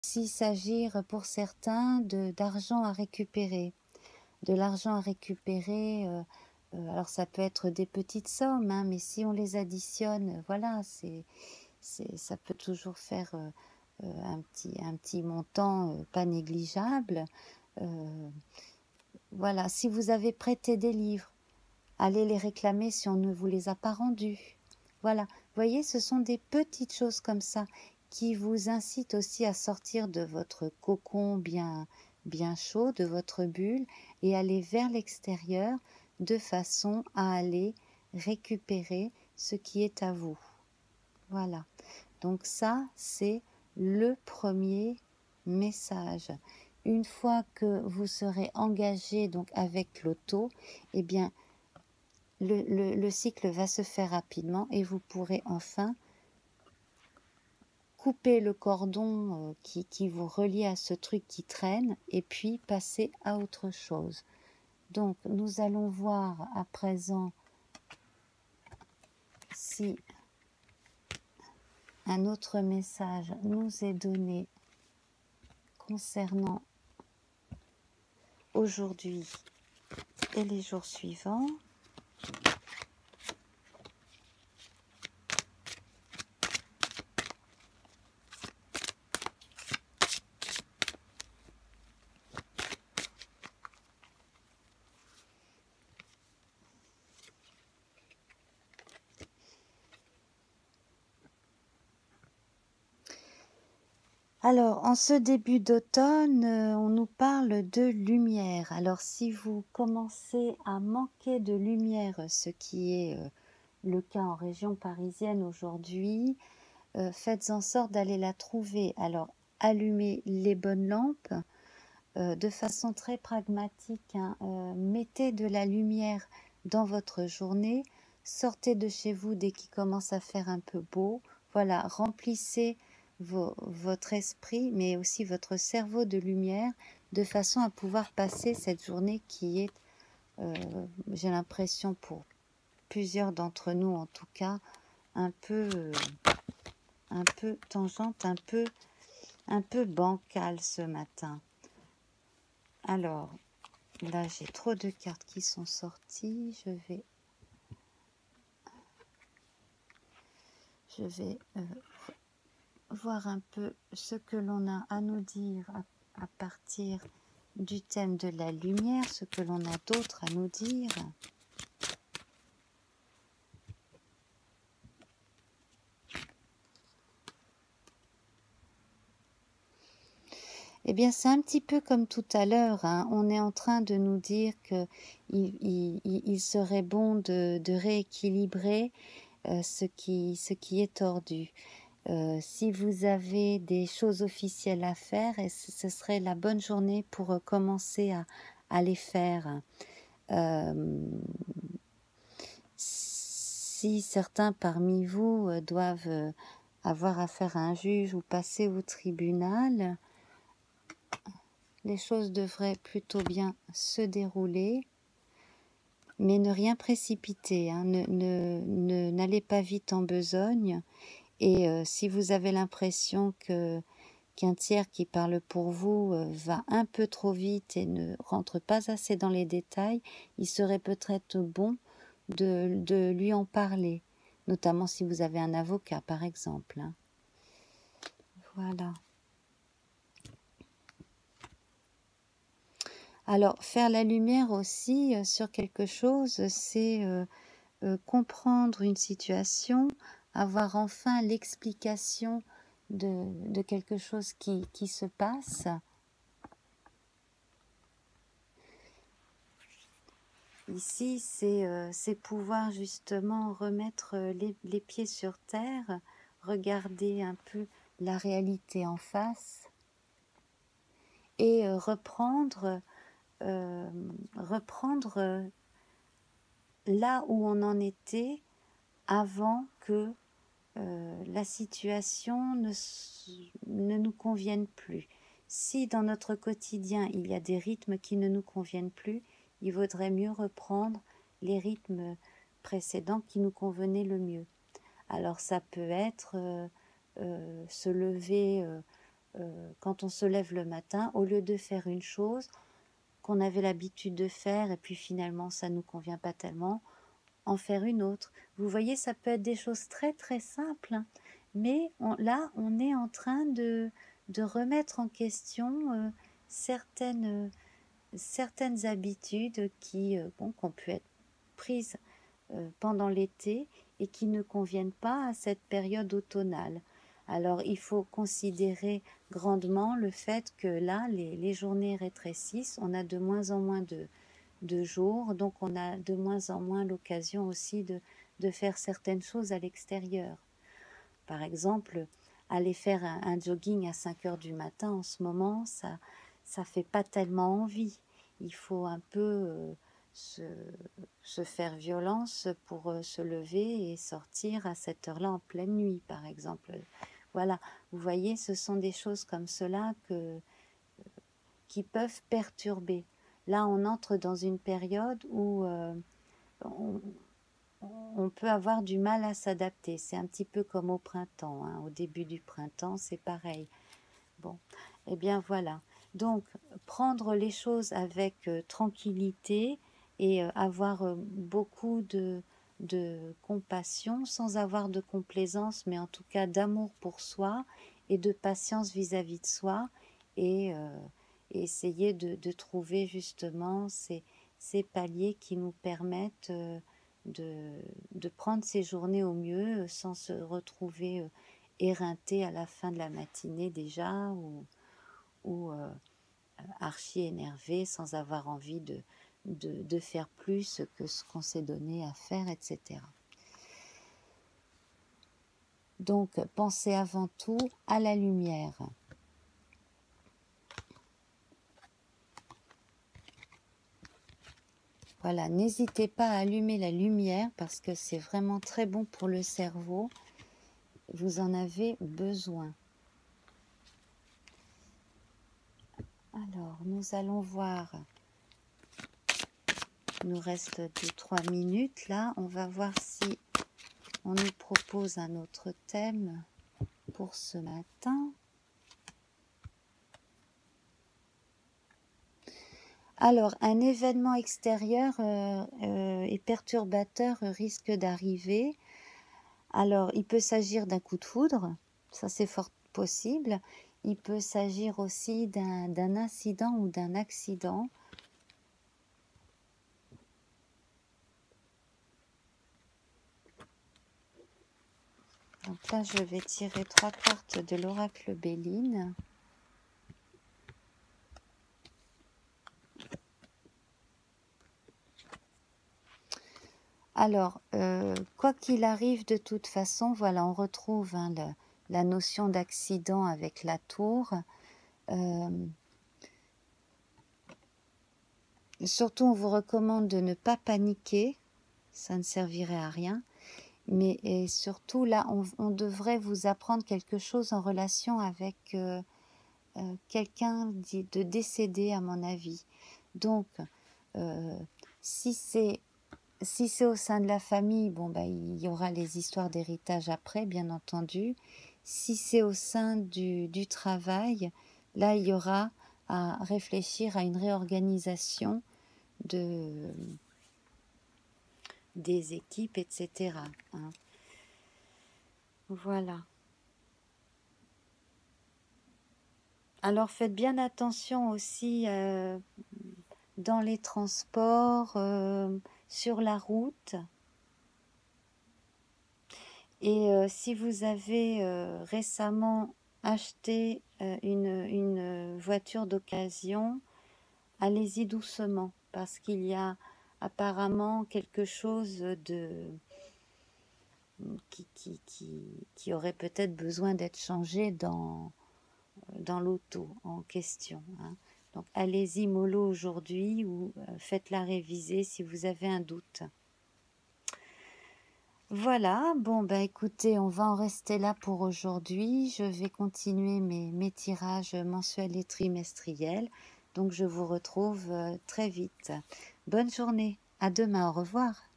aussi s'agir pour certains d'argent à récupérer. De l'argent à récupérer, alors ça peut être des petites sommes, hein, mais si on les additionne, voilà, ça peut toujours faire un petit montant pas négligeable. Voilà, si vous avez prêté des livres, allez les réclamer si on ne vous les a pas rendus. Voilà, vous voyez, ce sont des petites choses comme ça qui vous incitent aussi à sortir de votre cocon bien chaud, de votre bulle, et aller vers l'extérieur de façon à aller récupérer ce qui est à vous. Voilà, donc ça, c'est le premier message. Une fois que vous serez engagé donc avec l'auto, eh bien, le cycle va se faire rapidement et vous pourrez enfin couper le cordon qui vous relie à ce truc qui traîne et puis passer à autre chose. Donc, nous allons voir à présent si un autre message nous est donné concernant aujourd'hui et les jours suivants. Alors, en ce début d'automne, on nous parle de lumière. Alors, si vous commencez à manquer de lumière, ce qui est le cas en région parisienne aujourd'hui, faites en sorte d'aller la trouver. Alors, allumez les bonnes lampes de façon très pragmatique, hein. Mettez de la lumière dans votre journée. Sortez de chez vous dès qu'il commence à faire un peu beau. Voilà, remplissez votre esprit, mais aussi votre cerveau de lumière, de façon à pouvoir passer cette journée qui est, j'ai l'impression pour plusieurs d'entre nous en tout cas, un peu tangente, un peu bancale ce matin. Alors, là j'ai trop de cartes qui sont sorties, je vais voir un peu ce que l'on a à nous dire à partir du thème de la lumière, ce que l'on a d'autre à nous dire. Eh bien, c'est un petit peu comme tout à l'heure, hein. On est en train de nous dire qu'il serait bon de rééquilibrer ce qui est tordu. Si vous avez des choses officielles à faire, ce serait la bonne journée pour commencer à les faire. Si certains parmi vous doivent avoir affaire à un juge ou passer au tribunal, les choses devraient plutôt bien se dérouler, mais ne rien précipiter, hein. N'allez pas vite en besogne. Et si vous avez l'impression qu'un tiers qui parle pour vous va un peu trop vite et ne rentre pas assez dans les détails, il serait peut-être bon de lui en parler, notamment si vous avez un avocat par exemple, hein. Voilà. Alors, faire la lumière aussi sur quelque chose, c'est comprendre une situation, avoir enfin l'explication de quelque chose qui se passe. Ici, c'est pouvoir justement remettre les pieds sur terre, regarder un peu la réalité en face et reprendre là où on en était avant que la situation ne nous convienne plus. Si dans notre quotidien il y a des rythmes qui ne nous conviennent plus, il vaudrait mieux reprendre les rythmes précédents qui nous convenaient le mieux. Alors ça peut être se lever quand on se lève le matin, au lieu de faire une chose qu'on avait l'habitude de faire et puis finalement ça ne nous convient pas tellement, en faire une autre. Vous voyez, ça peut être des choses très très simples, hein, mais là, on est en train de remettre en question certaines, certaines habitudes qui bon, ont pu être prises pendant l'été et qui ne conviennent pas à cette période automnale. Alors il faut considérer grandement le fait que là, les journées rétrécissent, on a de moins en moins de jours, donc on a de moins en moins l'occasion aussi de faire certaines choses à l'extérieur. Par exemple, aller faire un jogging à 5 heures du matin en ce moment, ça fait pas tellement envie. Il faut un peu se faire violence pour se lever et sortir à cette heure-là en pleine nuit, par exemple. Voilà, vous voyez, ce sont des choses comme cela qui peuvent perturber. Là, on entre dans une période où on, on peut avoir du mal à s'adapter. C'est un petit peu comme au printemps, hein. Au début du printemps, c'est pareil. Bon, eh bien voilà. Donc, prendre les choses avec tranquillité et avoir beaucoup de compassion, sans avoir de complaisance, mais en tout cas d'amour pour soi et de patience vis-à-vis de soi, et essayer de trouver justement ces paliers qui nous permettent de prendre ces journées au mieux sans se retrouver éreinté à la fin de la matinée déjà ou archi énervé sans avoir envie de faire plus que ce qu'on s'est donné à faire, etc. Donc, pensez avant tout à la lumière. Voilà, n'hésitez pas à allumer la lumière parce que c'est vraiment très bon pour le cerveau. Vous en avez besoin. Alors, nous allons voir. Il nous reste 2-3 minutes là. On va voir si on nous propose un autre thème pour ce matin. Alors, un événement extérieur et perturbateur risque d'arriver. Alors, il peut s'agir d'un coup de foudre, ça c'est fort possible. Il peut s'agir aussi d'un incident ou d'un accident. Donc là, je vais tirer 3 cartes de l'oracle Béline. Alors, quoi qu'il arrive, de toute façon, voilà, on retrouve hein, la notion d'accident avec la tour. Surtout, on vous recommande de ne pas paniquer, ça ne servirait à rien. Mais et surtout, là, on devrait vous apprendre quelque chose en relation avec quelqu'un de décédé, à mon avis. Donc, si c'est au sein de la famille, bon, bah, il y aura les histoires d'héritage après, bien entendu. Si c'est au sein du travail, là, il y aura à réfléchir à une réorganisation des équipes, etc. Hein. Voilà. Alors faites bien attention aussi dans les transports, sur la route. Et si vous avez récemment acheté une voiture d'occasion, allez-y doucement parce qu'il y a apparemment quelque chose qui aurait peut-être besoin d'être changé dans l'auto en question. Hein. Donc allez-y mollo aujourd'hui ou faites-la réviser si vous avez un doute. Voilà, bon bah écoutez, on va en rester là pour aujourd'hui. Je vais continuer mes tirages mensuels et trimestriels. Donc je vous retrouve très vite. Bonne journée, à demain, au revoir.